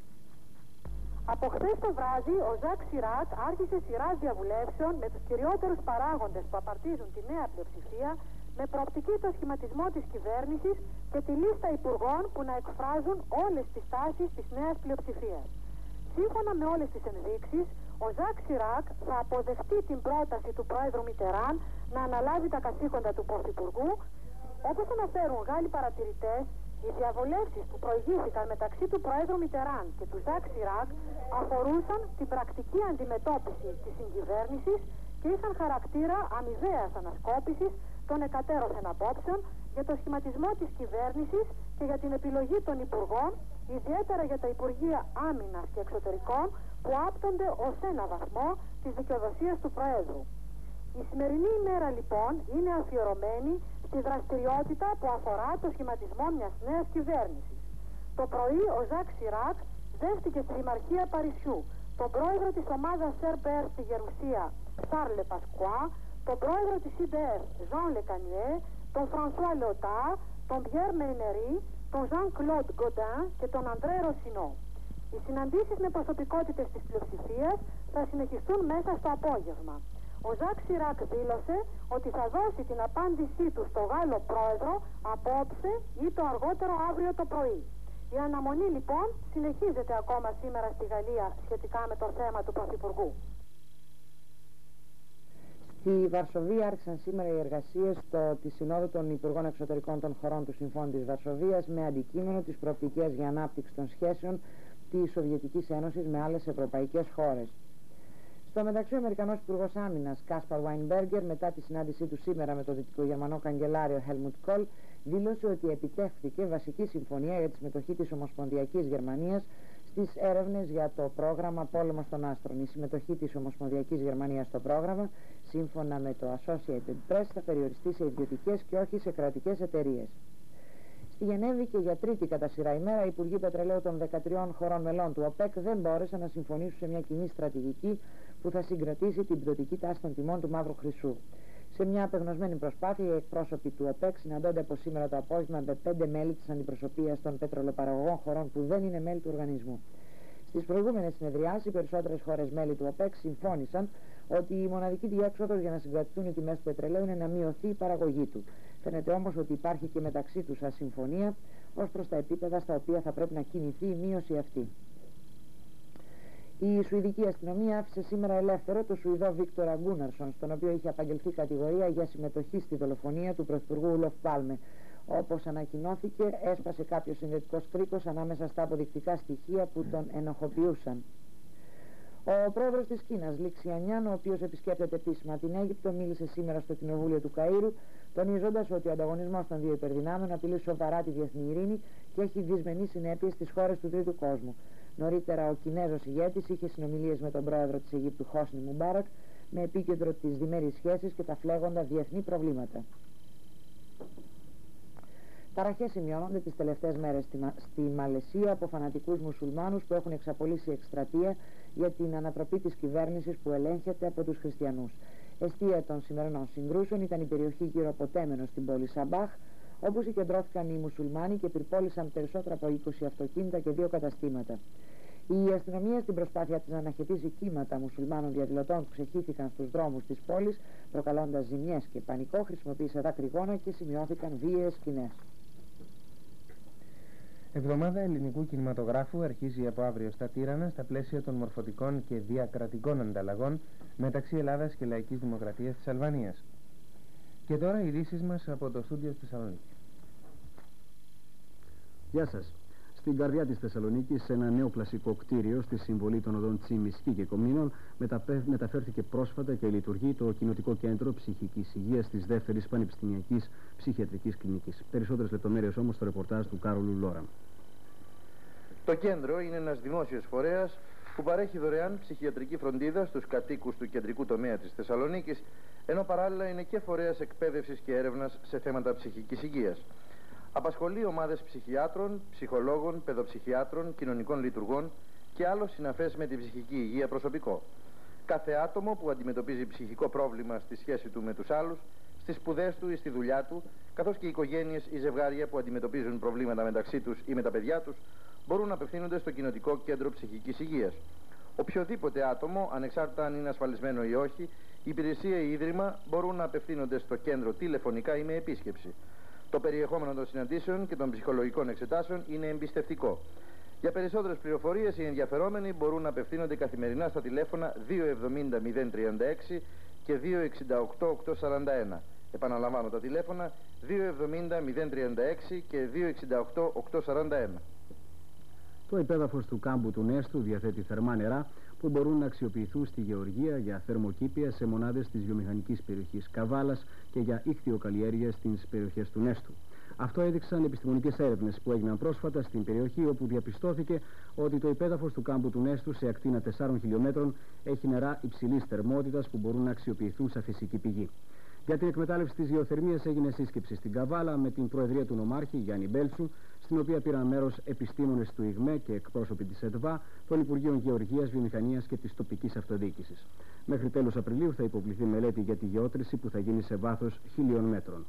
Από χθες το βράδυ, ο Ζακ Σιράκ άρχισε σειρά διαβουλεύσεων με τους κυριότερους παράγοντες που απαρτίζουν τη νέα πλειοψηφία, με προοπτική το σχηματισμό της κυβέρνησης και τη λίστα υπουργών που να εκφράζουν όλες τις τάσεις της νέας πλειοψηφίας. Σύμφωνα με όλες τις ενδείξεις, ο Ζακ Σιράκ θα αποδεχτεί την πρόταση του Πρόεδρου Μιτεράν να αναλάβει τα καθήκοντα του Πρωθυπουργού. Όπως αναφέρουν Γάλλοι παρατηρητές, οι διαβουλεύσεις που προηγήθηκαν μεταξύ του Προέδρου Μιτεράν και του Ζακ Σιράκ αφορούσαν την πρακτική αντιμετώπιση της συγκυβέρνησης και είχαν χαρακτήρα αμοιβαίας ανασκόπησης των εκατέρωθεν απόψεων για το σχηματισμό της κυβέρνησης και για την επιλογή των υπουργών, ιδιαίτερα για τα Υπουργεία Άμυνας και Εξωτερικών που άπτονται ως ένα βαθμό της δικαιοδοσίας του Προέδρου. Η σημερινή ημέρα λοιπόν είναι αφιερωμένη στη δραστηριότητα που αφορά το σχηματισμό μιας νέας κυβέρνησης. Το πρωί ο Ζακ Σιράκ δέχτηκε στη Δημαρχία Παρισιού τον πρόεδρο της ομάδας Σερπέρ στη Γερουσία, Σάρλε Πασκουά, τον πρόεδρο της σι ντι εφ, Ζαν Λεκανιέ, τον Φρανσουά Λεωτά, τον Πιέρ Μεϊνερί, τον Ζαν Κλοντ Γκοντάν και τον Αντρέ Ροσινό. Οι συναντήσεις με προσωπικότητες της πλειοψηφίας θα συνεχιστούν μέσα στο απόγευμα. Ο Ζακ Σιράκ δήλωσε ότι θα δώσει την απάντησή του στο Γάλλο πρόεδρο απόψε ή το αργότερο αύριο το πρωί. Η αναμονή λοιπόν συνεχίζεται ακόμα σήμερα στη Γαλλία σχετικά με το θέμα του Πρωθυπουργού. Στη Βαρσοβία άρχισαν σήμερα οι εργασίες της Συνόδου των Υπουργών Εξωτερικών των χωρών του Συμφώνου της Βαρσοβίας με αντικείμενο τις προοπτικές για ανάπτυξη των σχέσεων της Σοβιετικής Ένωσης με άλλες ευρωπαϊκές χώρες. Στο μεταξύ, ο Αμερικανός Υπουργός Άμυνας Κάσπαρ Βάινμπέργκερ, μετά τη συνάντησή του σήμερα με τον δυτικογερμανό καγκελάριο Χέλμουτ Κόλ, δήλωσε ότι επιτεύχθηκε βασική συμφωνία για τη συμμετοχή της Ομοσπονδιακής Γερμανίας στις έρευνες για το πρόγραμμα Πόλεμος των Άστρων. Η συμμετοχή της Ομοσπονδιακής Γερμανίας στο πρόγραμμα, σύμφωνα με το Associated Press, θα περιοριστεί σε ιδιωτικές και όχι σε κρατικές εταιρείες. Στη Γενέβη και για τρίτη κατά σειρά ημέρα, οι Υπουργοί Πετρελαίου των δεκατριών χωρών μελών του ΟΠΕΚ δεν μπόρεσαν να συμφωνήσουν σε μια κοινή στρατηγική που θα συγκρατήσει την πτωτική τάση των τιμών του μαύρου χρυσού. Σε μια απεγνωσμένη προσπάθεια, οι εκπρόσωποι του ΟΠΕΚ συναντώνται από σήμερα το απόγευμα με πέντε μέλη της αντιπροσωπείας των πετρελαιοπαραγωγών χωρών που δεν είναι μέλη του οργανισμού. Στις προηγούμενες συνεδριάσεις, οι περισσότερες χώρες μέλη του ΟΠΕΚ συμφώνησαν ότι η μοναδική διέξοδος για να συγκρατηθούν οι τιμές του πετρελαίου είναι να μειωθεί η παραγωγή του. Φαίνεται όμως ότι υπάρχει και μεταξύ τους ασυμφωνία ως προς τα επίπεδα στα οποία θα πρέπει να κινηθεί η μείωση αυτή. Η Σουηδική αστυνομία άφησε σήμερα ελεύθερο τον Σουηδό Βίκτορα Γκούναρσον, στον οποίο είχε απαγγελθεί κατηγορία για συμμετοχή στη δολοφονία του Πρωθυπουργού Ούλοφ Πάλμε. Όπως ανακοινώθηκε, έσπασε κάποιος συνδετικός κρίκος ανάμεσα στα αποδεικτικά στοιχεία που τον ενοχοποιούσαν. Ο πρόεδρος της Κίνας, Λι Ξιανιάν, ο οποίος επισκέπτεται επίσημα την Αίγυπτο, μίλησε σήμερα στο Κοινοβούλιο του Καΐρου, τονίζοντας ότι ο ανταγωνισμός των δύο υπερδυνάμεων απειλεί σοβαρά τη διεθνή ειρήνη και έχει δυσμενείς συνέπειες στις χώρες του τρίτου κόσμου. Νωρίτερα, ο Κινέζος ηγέτης είχε συνομιλίες με τον πρόεδρο της Αιγύπτου, Χόσνι Μουμπάρακ, με επίκεντρο τις διμερείς σχέσεις και τα φλέγοντα διεθνή προβλήματα. Ταραχές σημειώνονται τις τελευταίες μέρες στη, Μα... στη Μαλαισία από φανατικούς μουσουλμάνους που έχουν εξαπολύσει εκστρατεία για την ανατροπή της κυβέρνησης που ελέγχεται από τους χριστιανούς. Εστία των σημερινών συγκρούσεων ήταν η περιοχή γύρω από Τέμενο στην πόλη Σαμπάχ, όπου συγκεντρώθηκαν οι μουσουλμάνοι και πυρπόλησαν περισσότερα από είκοσι αυτοκίνητα και δύο καταστήματα. Η αστυνομία, στην προσπάθεια της να αναχαιτήσει κύματα μουσουλμάνων διαδηλωτών που ξεχύθηκαν στους δρόμους της πόλης, προκαλώντας ζημιές και πανικό, χρησιμοποίησε δακρυγόνα και σημειώθηκαν βίαιες σκηνές. Εβδομάδα ελληνικού κινηματογράφου αρχίζει από αύριο στα Τύρανα στα πλαίσια των μορφωτικών και διακρατικών ανταλλαγών μεταξύ Ελλάδας και Λαϊκής Δημοκρατίας της Αλβανίας. Και τώρα οι ειδήσεις μας από το στούντιο της Θεσσαλονίκη. Γεια σας. Στην καρδιά της Θεσσαλονίκης, σε ένα νέο κλασικό κτίριο στη συμβολή των οδών Τσίμισκή και Κομνήνων, μεταφέρθηκε πρόσφατα και λειτουργεί το Κοινοτικό Κέντρο Ψυχικής Υγείας της Δεύτερης Πανεπιστημιακής Ψυχιατρικής Κλινικής. Περισσότερες λεπτομέρειες όμως στο ρεπορτάζ του Κάρολου Λόρα. Το κέντρο είναι ένας δημόσιος φορέας που παρέχει δωρεάν ψυχιατρική φροντίδα στους κατοίκους του κεντρικού τομέα της Θεσσαλονίκης, ενώ παράλληλα είναι και φορέας εκπαίδευσης και έρευνας σε θέματα ψυχικής υγείας. Απασχολεί ομάδες ψυχιάτρων, ψυχολόγων, παιδοψυχιάτρων, κοινωνικών λειτουργών και άλλο συναφές με την ψυχική υγεία προσωπικό. Κάθε άτομο που αντιμετωπίζει ψυχικό πρόβλημα στη σχέση του με τους άλλους, στις σπουδές του ή στη δουλειά του, καθώς και οι οικογένειες ή ζευγάρια που αντιμετωπίζουν προβλήματα μεταξύ τους ή με τα παιδιά τους, μπορούν να απευθύνονται στο Κοινοτικό Κέντρο Ψυχικής Υγείας. Οποιοδήποτε άτομο, ανεξάρτητα αν είναι ασφαλισμένο ή όχι, η υπηρεσία ή ίδρυμα μπορούν να απευθύνονται στο κέντρο τηλεφωνικά ή με επίσκεψη. Το περιεχόμενο των συναντήσεων και των ψυχολογικών εξετάσεων είναι εμπιστευτικό. Για περισσότερες πληροφορίες, οι ενδιαφερόμενοι μπορούν να απευθύνονται καθημερινά στα τηλέφωνα δύο εβδομήντα μηδέν τριάντα έξι και δύο εξήντα οκτώ οκτακόσια σαράντα ένα. Επαναλαμβάνω τα τηλέφωνα δύο εβδομήντα μηδέν τριάντα έξι και δύο εξήντα οκτώ οκτακόσια σαράντα ένα. Το υπέδαφος του κάμπου του Νέστου διαθέτει θερμά νερά που μπορούν να αξιοποιηθούν στη γεωργία για θερμοκήπια σε μονάδες της βιομηχανικής περιοχής Καβάλας και για ήχθυοκαλλιέργεια στις περιοχές του Νέστου. Αυτό έδειξαν επιστημονικές έρευνες που έγιναν πρόσφατα στην περιοχή, όπου διαπιστώθηκε ότι το υπέδαφος του κάμπου του Νέστου σε ακτίνα τεσσάρων χιλιόμετρων έχει νερά υψηλής θερμότητας που μπορούν να αξιοποιηθούν σαν φυσική πηγή. Για την εκμετάλλευση της γεωθερμίας έγινε σύσκεψη στην Καβάλα με την προεδρία του νομάρχη Γιάννη Μπέλτσου, στην οποία πήραν μέρος επιστήμονες του ΙΓΜΕ και εκπρόσωποι της ΕΤΒΑ, των Υπουργείων Γεωργίας, Βιομηχανίας και της τοπικής αυτοδιοίκησης. Μέχρι τέλος Απριλίου θα υποβληθεί μελέτη για τη γεώτρηση που θα γίνει σε βάθος χίλιων μέτρων.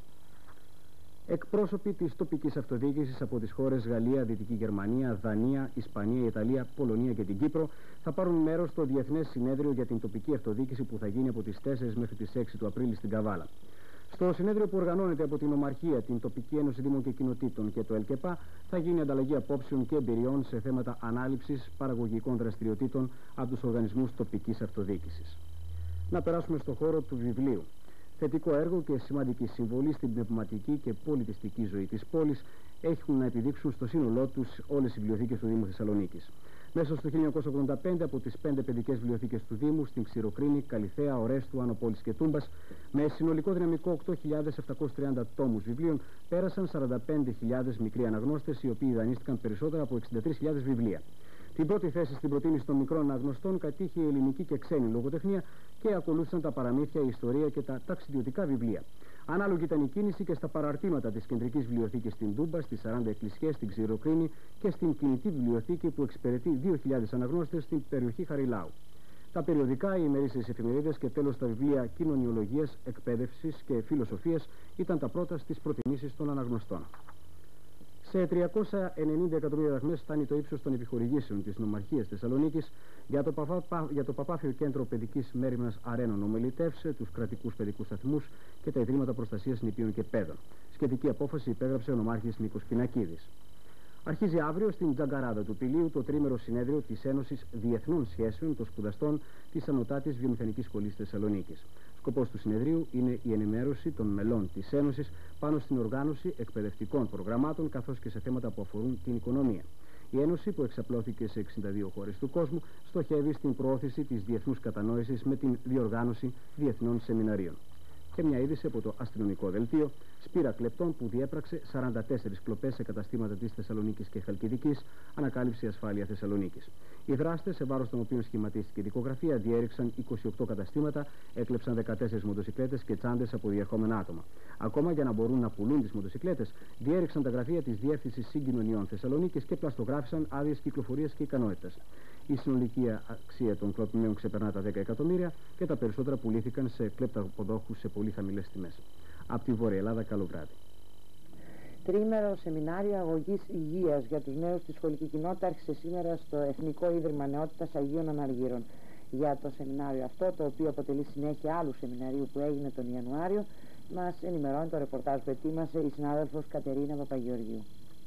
Εκπρόσωποι της τοπικής αυτοδιοίκησης από τις χώρες Γαλλία, Δυτική Γερμανία, Δανία, Ισπανία, Ιταλία, Πολωνία και την Κύπρο θα πάρουν μέρος στο Διεθνές Συνέδριο για την Τοπική Αυτοδιοίκηση που θα γίνει από τις τέσσερις μέχρι τις έξι του Απρίλη στην Καβάλα. Στο συνέδριο που οργανώνεται από την Ομαρχία, την Τοπική Ένωση Δήμων και Κοινοτήτων και το ΕΛΚΕΠΑ θα γίνει ανταλλαγή απόψεων και εμπειριών σε θέματα ανάληψης παραγωγικών δραστηριοτήτων από τους οργανισμούς τοπικής αυτοδιοίκησης. Να περάσουμε στο χώρο του βιβλίου. Θετικό έργο και σημαντική συμβολή στην πνευματική και πολιτιστική ζωή της πόλης έχουν να επιδείξουν στο σύνολό τους όλες οι βιβλιοθήκες του Δήμου Θεσσαλονίκης. Μέσα στο χίλια εννιακόσια ογδόντα πέντε από τις πέντε παιδικές βιβλιοθήκες του Δήμου στην Ξηροκρίνη, Καλιθέα, Ορέστου, Ανοπόλης και Τούμπας, με συνολικό δυναμικό οκτώ χιλιάδες επτακόσιους τριάντα τόμους βιβλίων, πέρασαν σαράντα πέντε χιλιάδες μικροί αναγνώστες, οι οποίοι δανείστηκαν περισσότερα από εξήντα τρεις χιλιάδες βιβλία. Την πρώτη θέση στην προτίμηση των μικρών αναγνωστών κατήχε η ελληνική και ξένη λογοτεχνία και ακολούθησαν τα παραμύθια, η ιστορία και τα ταξιδιωτικά βιβλία. Ανάλογη ήταν η κίνηση και στα παραρτήματα της Κεντρικής Βιβλιοθήκης στην Τούμπα, στις σαράντα εκκλησιές, στην Ξηροκρίνη και στην Κινητή Βιβλιοθήκη που εξυπηρετεί δύο χιλιάδες αναγνώστες στην περιοχή Χαριλάου. Τα περιοδικά, οι ημερήσιες εφημερίδες και τέλος τα βιβλία κοινωνιολογίας, εκπαίδευσης και φιλοσοφίας ήταν τα πρώτα στις προτιμήσεις των αναγνωστών. Σε τριακόσια ενενήντα εκατομμύρια δραχμές φτάνει το ύψος των επιχορηγήσεων της Νομαρχίας Θεσσαλονίκης για το, παπα, για το Παπάφιο Κέντρο Παιδικής Μέριμνας Αρένων Ομιλητεύσε, τους κρατικούς παιδικούς σταθμούς και τα Ιδρύματα Προστασίας Νηπίων και Παιδών. Σχετική απόφαση υπέγραψε ο νομάρχης Νίκος Πινακίδης. Αρχίζει αύριο στην Τζαγκαράδα του Πηλίου το τρίμερο συνέδριο της Ένωσης Διεθνών Σχέσεων των Σπουδαστών της Ανωτάτης Βιομηχανικής Σχολής Θεσσαλονίκης. Σκοπός του συνεδρίου είναι η ενημέρωση των μελών της Ένωσης πάνω στην οργάνωση εκπαιδευτικών προγραμμάτων καθώς και σε θέματα που αφορούν την οικονομία. Η Ένωση, που εξαπλώθηκε σε εξήντα δύο χώρες του κόσμου, στοχεύει στην προώθηση της διεθνούς κατανόησης με την διοργάνωση διεθνών σεμιναρίων. Και μια είδηση από το αστυνομικό δελτίο: Σπύρα κλεπτών που διέπραξε σαράντα τέσσερις κλοπές σε καταστήματα της Θεσσαλονίκης και Χαλκιδικής, ανακάλυψη ασφάλεια Θεσσαλονίκης. Οι δράστες, σε βάρος των οποίων σχηματίστηκε η δικογραφία, διέριξαν είκοσι οκτώ καταστήματα, έκλεψαν δεκατέσσερις μοτοσικλέτες και τσάντες από διερχόμενα άτομα. Ακόμα, για να μπορούν να πουλούν τις μοτοσικλέτες, διέριξαν τα γραφεία της Διεύθυνσης Συγκοινωνιών Θεσσαλονίκης και πλαστογράφησαν άδειες κυκλοφορίας και ικανότητας. Η συνολική αξία των κλοπημένων ξεπερνά τα δέκα εκατομμύρια και τα περισσότερα πουλήθηκαν σε κλεπταποδόχους σε πολύ χαμηλές τιμές. Από τη Βόρεια Ελλάδα, καλό βράδυ. Τρίμερο σεμινάριο αγωγής υγείας για τους νέους στη σχολική κοινότητα άρχισε σήμερα στο Εθνικό Ίδρυμα Νεότητας Αγίων Αναργύρων. Για το σεμινάριο αυτό, το οποίο αποτελεί συνέχεια άλλου σεμιναρίου που έγινε τον Ιανουάριο, μας ενημερώνει το ρεπορτάζ που ετοίμασε η συνάδελφος Κατερίνα Παπαγεωργίου.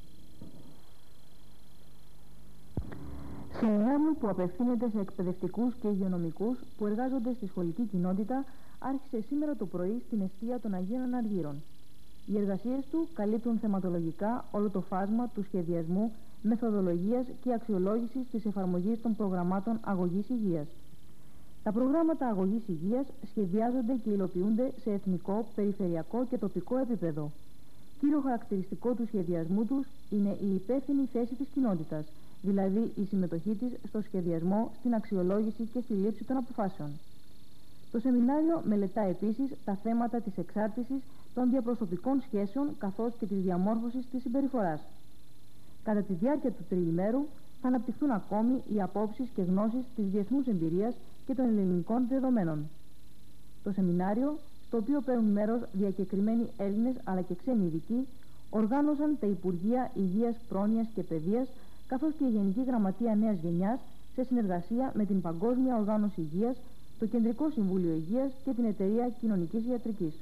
Σεμινάριο που απευθύνεται σε εκπαιδευτικούς και υγειονομικούς που εργάζονται στη σχολική κοινότητα άρχισε σήμερα το πρωί στην εστία των Αγίων Αναργύρων. Οι εργασίες του καλύπτουν θεματολογικά όλο το φάσμα του σχεδιασμού, μεθοδολογίας και αξιολόγησης της εφαρμογής των προγραμμάτων αγωγής υγείας. Τα προγράμματα αγωγής υγείας σχεδιάζονται και υλοποιούνται σε εθνικό, περιφερειακό και τοπικό επίπεδο. Κύριο χαρακτηριστικό του σχεδιασμού τους είναι η υπεύθυνη θέση της κοινότητας, δηλαδή η συμμετοχή της στο σχεδιασμό, στην αξιολόγηση και στη λήψη των αποφάσεων. Το σεμινάριο μελετά επίσης τα θέματα της εξάρτησης των διαπροσωπικών σχέσεων καθώς και της διαμόρφωσης της συμπεριφοράς. Κατά τη διάρκεια του τριημέρου θα αναπτυχθούν ακόμη οι απόψεις και γνώσεις της διεθνούς εμπειρίας και των ελληνικών δεδομένων. Το σεμινάριο, στο οποίο παίρνουν μέρος διακεκριμένοι Έλληνες αλλά και ξένοι ειδικοί, οργάνωσαν τα Υπουργεία Υγείας, Πρόνοιας και Παιδείας καθώς και η Γενική Γραμματεία Νέας Γενιάς σε συνεργασία με την Παγκόσμια Οργάνωση Υγείας, το Κεντρικό Συμβούλιο Υγείας και την Εταιρεία Κοινωνικής Ιατρικής.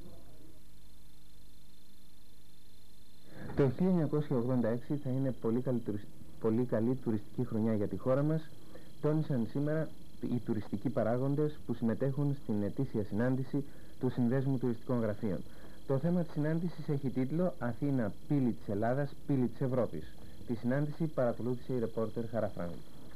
Το χίλια εννιακόσια ογδόντα έξι θα είναι πολύ καλή, πολύ καλή τουριστική χρονιά για τη χώρα μας, τόνισαν σήμερα οι τουριστικοί παράγοντες που συμμετέχουν στην ετήσια συνάντηση του Συνδέσμου Τουριστικών Γραφείων. Το θέμα της συνάντησης έχει τίτλο «Αθήνα, πύλη της Ελλάδας, πύλη της Ευρώπης». Τη συνάντηση παρακολούθησε η ρεπόρτερ Χαραφράγου.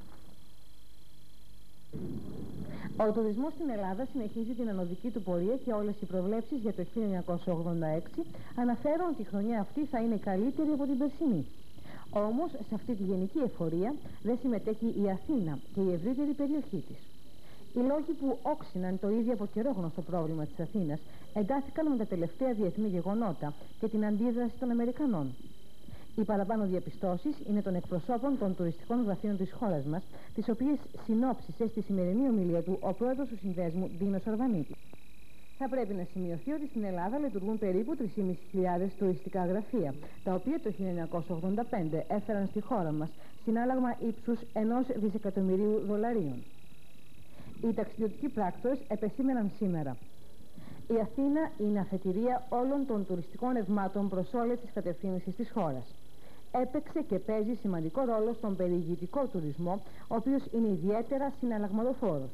Ο τουρισμός στην Ελλάδα συνεχίζει την ανωδική του πορεία και όλες οι προβλέψεις για το χίλια εννιακόσια ογδόντα έξι αναφέρουν ότι η χρονιά αυτή θα είναι καλύτερη από την περσινή. Όμως σε αυτή τη γενική εφορία δεν συμμετέχει η Αθήνα και η ευρύτερη περιοχή της. Οι λόγοι που όξυναν το ήδη από καιρό γνωστό πρόβλημα της Αθήνας εντάθηκαν με τα τελευταία διεθνή γεγονότα και την αντίδραση των Αμερικανών. Οι παραπάνω διαπιστώσεις είναι των εκπροσώπων των τουριστικών γραφείων της χώρας μας, τις οποίες συνόψισε στη σημερινή ομιλία του ο πρόεδρος του Συνδέσμου, Δίνος Ορβανίτης. Θα πρέπει να σημειωθεί ότι στην Ελλάδα λειτουργούν περίπου τρεις χιλιάδες πεντακόσια τουριστικά γραφεία, τα οποία το χίλια εννιακόσια ογδόντα πέντε έφεραν στη χώρα μας συνάλλαγμα ύψους ενός δισεκατομμυρίου δολαρίων. Οι ταξιδιωτικοί πράκτορες επεσήμεναν σήμερα: η Αθήνα είναι αφετηρία όλων των τουριστικών ρευμάτων προς όλες τις κατευθύνσεις της χώρας. Έπαιξε και παίζει σημαντικό ρόλο στον περιηγητικό τουρισμό, ο οποίος είναι ιδιαίτερα συναλλαγματοφόρος.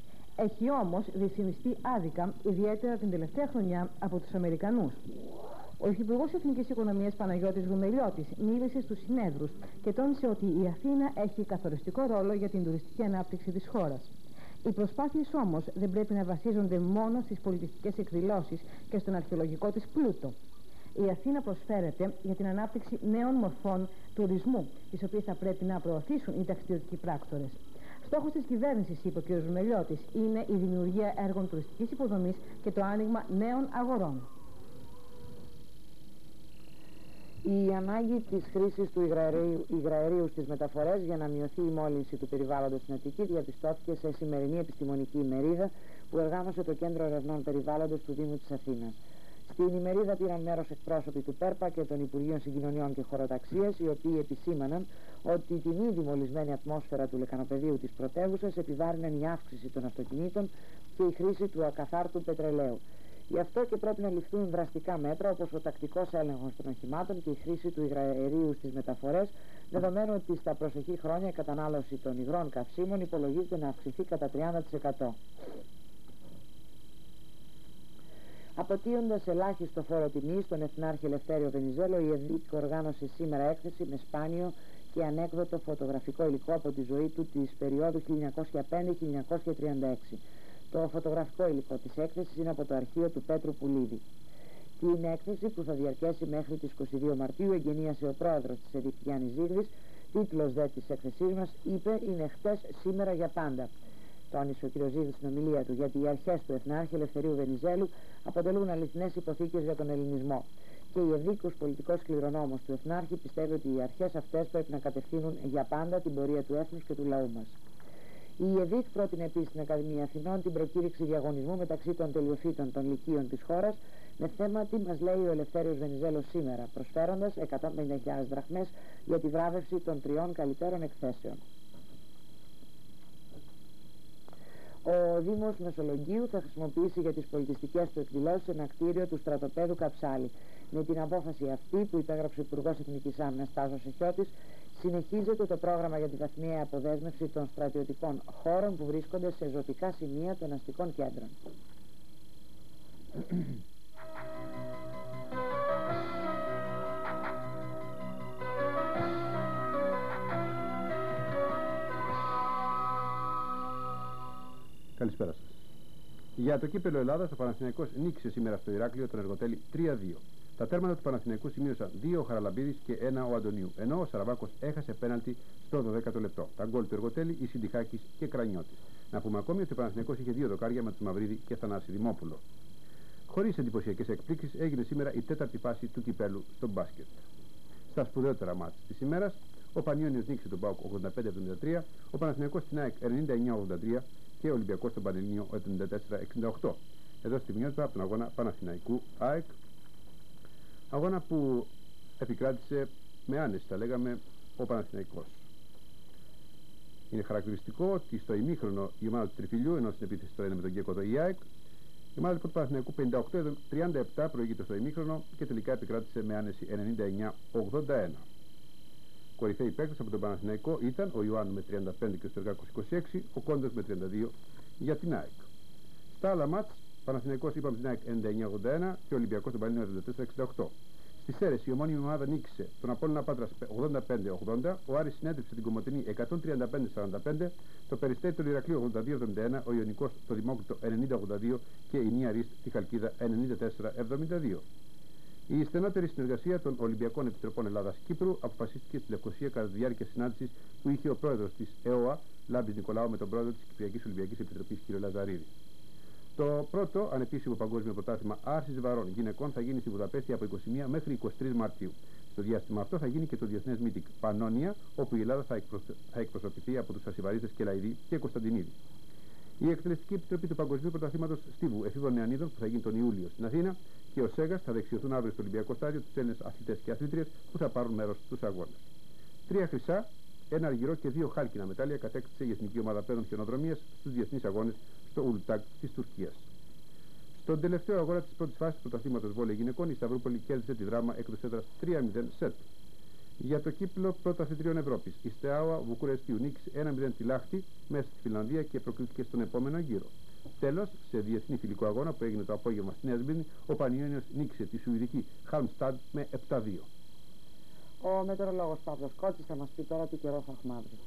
Έχει όμως δυσφημιστεί άδικα, ιδιαίτερα την τελευταία χρονιά, από τους Αμερικανούς. Ο Υφυπουργός Εθνικής Οικονομίας Παναγιώτης Γουμελιώτης μίλησε στους συνέδρους και τόνισε ότι η Αθήνα έχει καθοριστικό ρόλο για την τουριστική ανάπτυξη της χώρας. Οι προσπάθειες όμως δεν πρέπει να βασίζονται μόνο στις πολιτιστικές εκδηλώσεις και στον αρχαιολογικό της πλούτο. Η Αθήνα προσφέρεται για την ανάπτυξη νέων μορφών τουρισμού, τις οποίες θα πρέπει να προωθήσουν οι ταξιδιωτικοί πράκτορες. Στόχος της κυβέρνησης, είπε ο κ. Ζουμελιώτης, είναι η δημιουργία έργων τουριστικής υποδομής και το άνοιγμα νέων αγορών. Η ανάγκη της χρήσης του υγραερίου, υγραερίου στις μεταφορές για να μειωθεί η μόλυνση του περιβάλλοντος στην Αττική διαπιστώθηκε σε σημερινή επιστημονική ημερίδα που οργάνωσε το Κέντρο Ερευνών Περιβάλλοντος του Δήμου της Αθήνας. Στην ημερίδα πήραν μέρος εκπρόσωποι του ΠΕΡΠΑ και των Υπουργείων Συγκοινωνιών και Χωροταξίας, οι οποίοι επισήμαναν ότι την ήδη μολυσμένη ατμόσφαιρα του λεκανοπεδίου της πρωτεύουσας επιβάρυναν η αύξηση των αυτοκινήτων και η χρήση του ακαθάρτου πετρελαίου. Γι' αυτό και πρέπει να ληφθούν δραστικά μέτρα, όπως ο τακτικός έλεγχος των οχημάτων και η χρήση του υγραερίου στις μεταφορές, δεδομένου ότι στα προσεχή χρόνια η κατανάλωση των υγρών καυσίμων υπολογίζεται να αυξηθεί κατά τριάντα τοις εκατό. Αποτείοντας ελάχιστο φόρο τιμής στον Εθνάρχη Ελευθέριο Βενιζέλο, η ΕΔΙΚ οργάνωσε σήμερα έκθεση με σπάνιο και ανέκδοτο φωτογραφικό υλικό από τη ζωή του της περίοδου χίλια εννιακόσια πέντε με χίλια εννιακόσια τριάντα έξι. Το φωτογραφικό υλικό της έκθεσης είναι από το αρχείο του Πέτρου Πουλίδη. Την έκθεση, που θα διαρκέσει μέχρι τις είκοσι δύο Μαρτίου, εγγενίασε ο πρόεδρος της ΕΔΙΚ Γιάννης Ζήγδης. Τίτλος δε της έκθεσής μας, είπε, είναι χτες, σήμερα για πάντα. Τόνισε ο κ. Ζήγδης στην ομιλία του, γιατί οι αρχές του Εθνάρχη Ελευθερίου Βενιζέλου αποτελούν αληθινές υποθήκες για τον ελληνισμό. Και η ΕΔΙΚ, ως πολιτικός κληρονόμος του Εθνάρχη, πιστεύει ότι οι αρχές αυτές πρέπει να κατευθύνουν για πάντα την πορεία του έθνους και του λαού μας. Η ΕΔΙΚ πρότεινε επίσης στην Ακαδημία Αθηνών την προκήρυξη διαγωνισμού μεταξύ των τελειοφύτων των λυκείων της χώρας με θέμα τι μας λέει ο Ελευθέριος Βενιζέλος σήμερα, προσφέροντας εκατόν πενήντα χιλιάδες δραχμές για τη βράβευση των τριών καλύτερων εκθέσεων. Ο Δήμος Μεσολογγίου θα χρησιμοποιήσει για τις πολιτιστικές του εκδηλώσεις ένα κτίριο του στρατοπέδου Καψάλη. Με την απόφαση αυτή, που υπέγραψε ο Υπουργός Εθνικής Άμυνας Τάσος Εχιώτης, συνεχίζεται το πρόγραμμα για τη βαθμιαία αποδέσμευση των στρατιωτικών χώρων που βρίσκονται σε ζωτικά σημεία των αστικών κέντρων. Καλησπέρα σας. Για το κύπελλο Ελλάδας, ο Παναθηναϊκός νίκησε σήμερα στο Ηράκλειο τον Εργοτέλη τρία δύο. Τα τέρματα του Παναθηναϊκού σημείωσαν δύο ο Χαραλαμπίδης και ένα ο Αντωνίου, ενώ ο Σαραβάκος έχασε πέναλτι στο δωδέκατο λεπτό. Τα γκολ του Εργοτέλη, η Συντιχάκης και Κρανιώτης. Να πούμε ακόμη ότι ο Παναθηναϊκός είχε δύο δοκάρια με τους Μαυρίδη και Θανάση Δημόπουλο. Χωρίς εντυπωσιακές εκπλήξεις, έγινε σήμερα η τέταρτη φάση του κυπέλου στο μπάσκετ. Στα σπουδαιότερα μάτς της ημέρας, ο Πανιόνιος νίκησε τον ΠΑΟΚ ογδόντα πέντε εβδομήντα τρία, ο Παναθηναϊκός στην ΑΕΚ ενενήντα εννέα ογδόντα τρία και ο Ολυμπιακός στον Πανελλήνιο εβδομήντα τέσσερα εξήντα οκτώ. Εδώ στη μηνύότητα από τον αγώνα Παναθηναϊκού ΑΕΚ. Αγώνα που επικράτησε με άνεση, θα λέγαμε, ο Παναθηναϊκός. Είναι χαρακτηριστικό ότι στο ημίχρονο η ομάδα του Τριφυλιού, ενώ στην επίθεση τώρα είναι με τον Γκέκοδο η ΑΕΚ, η ομάδα του Παναθηναϊκού πενήντα οκτώ τριάντα επτά προηγείται στο ημίχρονο και τελικά επικράτησε με άνεση ενενήντα εννέα ογδόντα ένα. Κορυφαίοι παίκτες από τον Παναθηναϊκό ήταν ο Ιωάννου με τριάντα πέντε και ο Στεργάκος είκοσι έξι, ο Κόντος με τριάντα δύο για την ΑΕΚ. Στα άλλα μάτς, Παναθηναϊκός είπαμε την ΑΕΚ ενενήντα εννέα ογδόντα ένα και ο Ολυμπιακός τον Πανελλήνιο εβδομήντα τέσσερα εξήντα οκτώ. Στη Σέρρες η ομώνυμη ομάδα νίκησε τον Απόλλωνα Πάτρας ογδόντα πέντε ογδόντα, ο Άρης συνέτριψε την Κομοτηνή εκατόν τριάντα πέντε σαράντα πέντε, το Περιστέρι του Ηρακλείου ογδόντα δύο εβδομήντα ένα, ο Ιωνικός το Δημόκριτο ενενήντα ογδόντα δύο και η Νία Ρίστ τη Χαλκίδα ενενήντα τέσσερα εβδομήντα δύο. Η στενότερη συνεργασία των Ολυμπιακών Επιτροπών Ελλάδας-Κύπρου αποφασίστηκε στη Λευκοσία κατά τη διάρκεια συνάντησης που είχε ο πρόεδρος της ΕΟΑ, Λάμπης Νικολάου, με τον πρόεδρο της Κυπριακής Ολυμπιακής Επιτροπής, κ. Λαζαρίδη. Το πρώτο ανεπίσημο παγκόσμιο πρωτάθλημα άρσης βαρών γυναικών θα γίνει στη Βουδαπέστη από είκοσι μία μέχρι είκοσι τρεις Μαρτίου. Στο διάστημα αυτό θα γίνει και το διεθνές μύτικ Πανόνια, όπου η Ελλάδα θα, εκπροσ... θα εκπροσωπηθεί από τους Ασιβαρίδες Κελαϊδί και Κωνσταντινίδη. Η Εκτελεστική Επιτροπή του Παγκοσμίου Πρωταθλήματος Στίβου Εφήβων Νεανίδων, που θα γίνει τον Ιούλιο στην Αθήνα, και ο ΣΕΓΑΣ θα δεξιωθούν αύριο στο Ολυμπιακό Στάδιο τους Έλληνες αθλητές και αθλήτριες που θα πάρουν μέρος στους αγώνες. Τρία χρυσά, ένα αργυρό και δύο χάλκινα μετάλλια κατέκτησε η Εθνική Ομάδα Παιδών Χιονοδρομίας στους διεθνείς αγώνες στο Ουλτάκ της Τουρκίας. Στον τελευταίο αγώνα της πρώτης φάσης του πρωταθλήματος βόλεϊ γυναικών, η Σταυρούπολη κέρδισε τη Δράμα εκτός έδρας τρία μηδέν σετ. Για το κύπελλο πρωταθλητριών Ευρώπης, η Στεάουα Βουκουρεστίου νίκησε ένα μηδέν τη Λάχτη μέσα στη Φιλανδία και προκλήθηκε στον επόμενο γύρο. Τέλος, σε διεθνή φιλικό αγώνα που έγινε το απόγευμα στην Έσμπιν, ο Πανιόνιος νίκησε τη Σουηδική Χάλμσταντ με επτά δύο. Ο μετεωρολόγος Παύλος Κότσης θα μας πει τώρα τι καιρό θα έχουμε αύριο.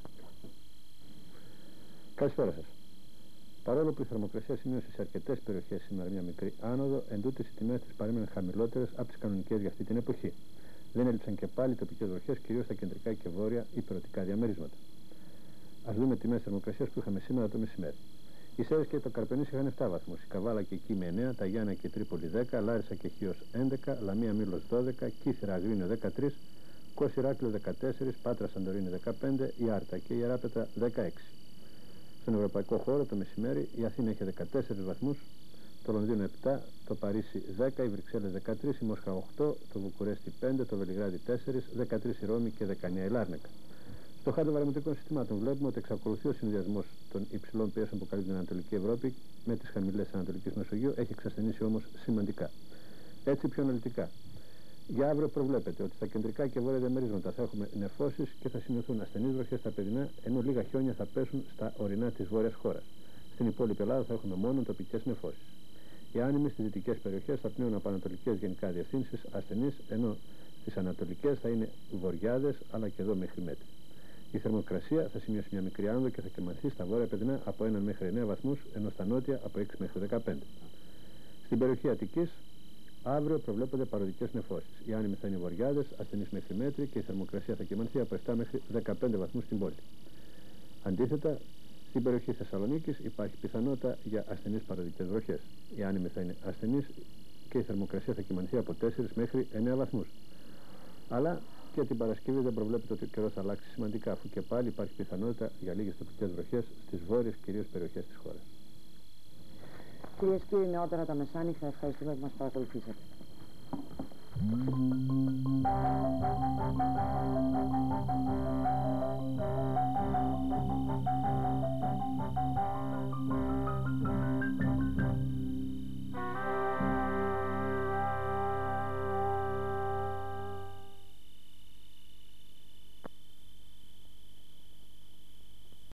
Καλησπέρα σας. Παρόλο που η θερμοκρασία σημείωσε σε αρκετές περιοχές σήμερα μια μικρή άνοδο, εντούτοις οι τιμές της παρέμειναν χαμηλότερες από τις κανονικές για αυτή την εποχή. Δεν έλειψαν και πάλι τοπικές βροχές, κυρίως στα κεντρικά και βόρεια υπηρετικά διαμερίσματα. Ας δούμε τιμές θερμοκρασίας που είχαμε σήμερα το μεσημέρι. Οι Σέρες και το Καρπενήσι είχαν επτά βαθμούς, η Καβάλα και εκεί με εννέα, τα Γιάννα και η Τρίπολη δέκα, Λάρισα και Χίος έντεκα, Λαμία Μήλος δώδεκα, Κύθυρα Αγρίνιο δεκατρία, Κος Ηράκλειο δεκατέσσερα, Πάτρα Σαντορίνη δεκαπέντε, η Άρτα και η Ιεράπετρα δεκαέξι. Στον ευρωπαϊκό χώρο το μεσημέρι η Αθήνα είχε δεκατέσσερις βαθμούς, το Λονδίνο επτά, το Παρίσι δέκα, οι Βρυξέλλες δεκατρία, η Μόσχα οκτώ, το Βουκουρέστι πέντε, το Βελιγράδι τέσσερα, δεκατρία η Ρώμη και δεκαεννέα η Λάρνακα. Στο χάρτη βαρομετρικών συστημάτων βλέπουμε ότι εξακολουθεί ο συνδυασμός των υψηλών πιέσεων που καλύπτουν την Ανατολική Ευρώπη με τις χαμηλές της Ανατολικής Μεσογείου, έχει εξασθενήσει όμως σημαντικά. Έτσι πιο αναλυτικά. Για αύριο προβλέπεται ότι στα κεντρικά και βόρεια διαμερίσματα θα έχουμε νεφώσεις και θα σημειωθούν ασθενείς βροχές στα παιδινά, ενώ λίγα χιόνια θα πέσουν στα ορεινά της βόρειας χώρας. Στην υπόλοιπη Ελλάδα θα έχουμε μόνο τοπικές νεφώσεις. Οι άνεμοι στις δυτικές περιοχές θα πνέουν από ανατολικές γενικά διευθύνσεις ασθενείς, ενώ στις ανατολικές θα είναι βοριάδες, αλλά και εδώ μέχρι μέτρη. Η θερμοκρασία θα σημειώσει μια μικρή άνοδο και θα κυμανθεί στα βόρεια παιδινά από ένα μέχρι εννέα βαθμούς, ενώ στα νότια από έξι μέχρι δεκαπέντε. Στην περιοχή Αττικής, αύριο προβλέπονται παροδικές νεφώσεις. Οι άνεμοι θα είναι βοριάδες, ασθενείς μέχρι μέτρη και η θερμοκρασία θα κυμανθεί από επτά μέχρι δεκαπέντε βαθμούς στην πόλη. Αντίθετα, στην περιοχή Θεσσαλονίκης υπάρχει πιθανότητα για ασθενείς παροδικές βροχές. Οι άνεμοι θα είναι ασθενείς και η θερμοκρασία θα κυμανθεί από τέσσερα μέχρι εννέα βαθμούς. Αλλά και την Παρασκευή δεν προβλέπεται ότι ο καιρός θα αλλάξει σημαντικά, αφού και πάλι υπάρχει πιθανότητα για λίγες τοπικές βροχές στις βόρειες κυρίως περιοχές της χώρας. Κυρίες και κύριοι, νεότερα τα μεσάνυχτα, ευχαριστούμε που μας παρακολουθήσατε.